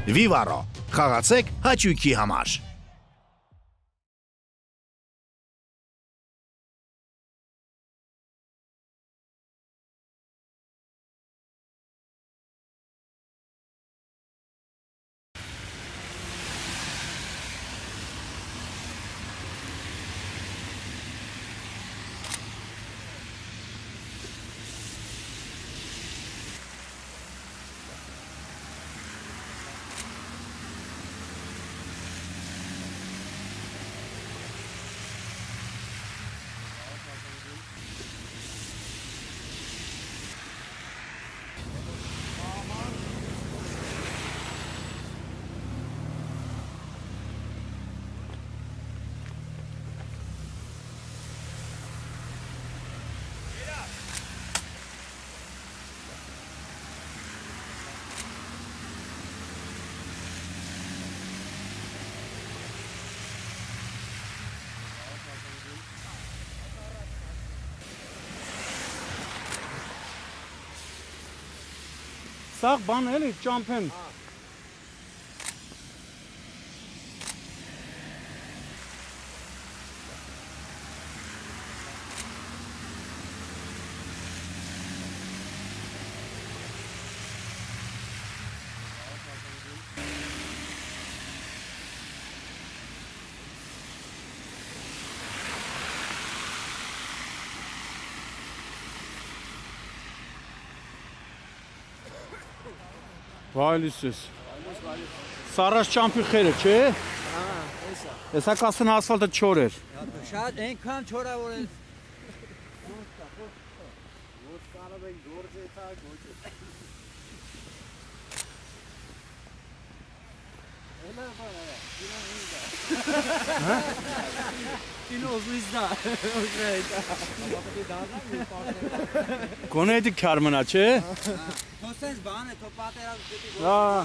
Vivaro, խաղացեք հաճույքի համար։ Sağ bana eli jumping. Valisus. Sarıç çampi xeyre, çe? Esa kasın asfaltı çorer. Şad enkan çora var. Koneydi karmına, çe? Tosens bahane topate raz dedi. Ha.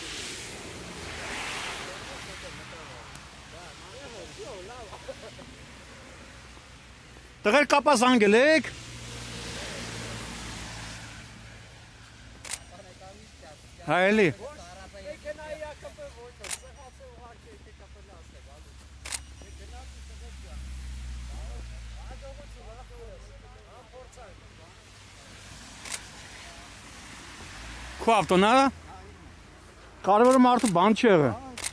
Tăgări capa zangelec. Hai Eli. Քո ավտոն է։ Կարևորը մարդու բան չի եղել։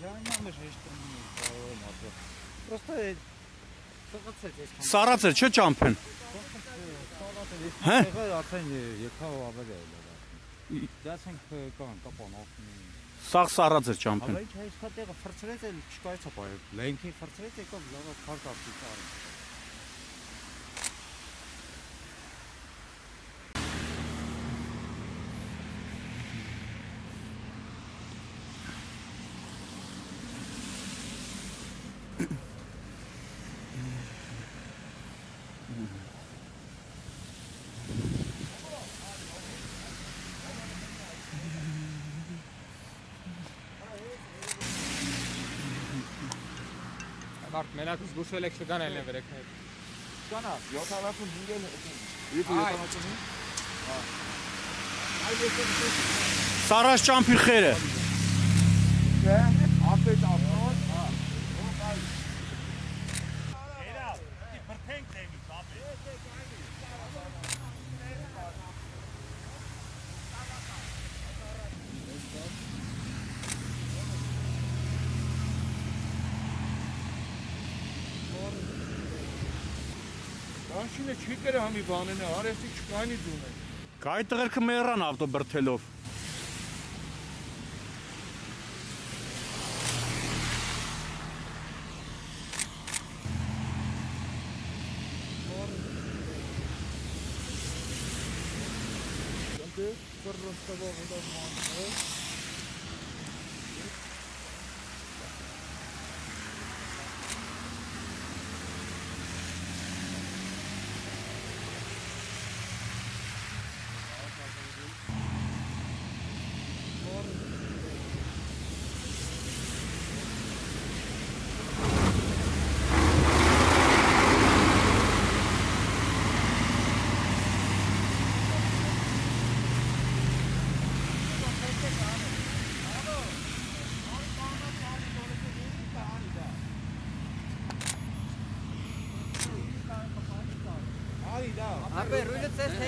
Սառած էր, չէ՞ ճամփեն։ Հա։ Արդեն եկավ ավել է։ Դասենք կան կապանով։ Սաղ սառած էր ճամփեն։ Բայց այս քատեղը ֆրցրեց էլ չկայացա բայ։ Լենքի ֆրցրեց եկավ լավը քարտ ապի ծառը։ Mark, մենակ զգուշել եք չգան ելն է վերեքներ։ Կանա 75 էլ։ Իդու 75։ Հա։ Սառած ճամփի խերը։ Չէ, ապետ ապրոց։ Հա։ Էրա, դի բրթենք դեմի, բաբե։ Անշինը չի կրը համի բանենը, արեստի չկայնի դուն է։ Կայ տղերքը մեռան ավտո բրթելով։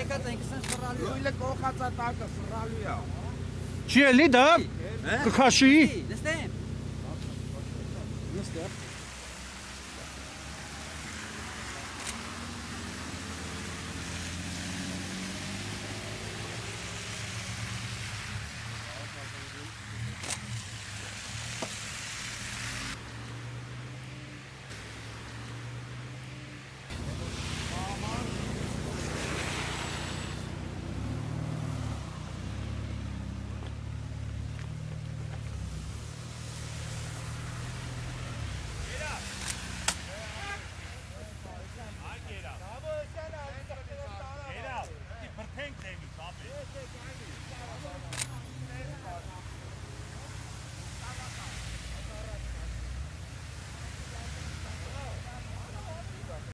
Լույլը կողացա տակը սրալու է։ Չի էլի դա կքաշի։ Նստեմ։ Նստե։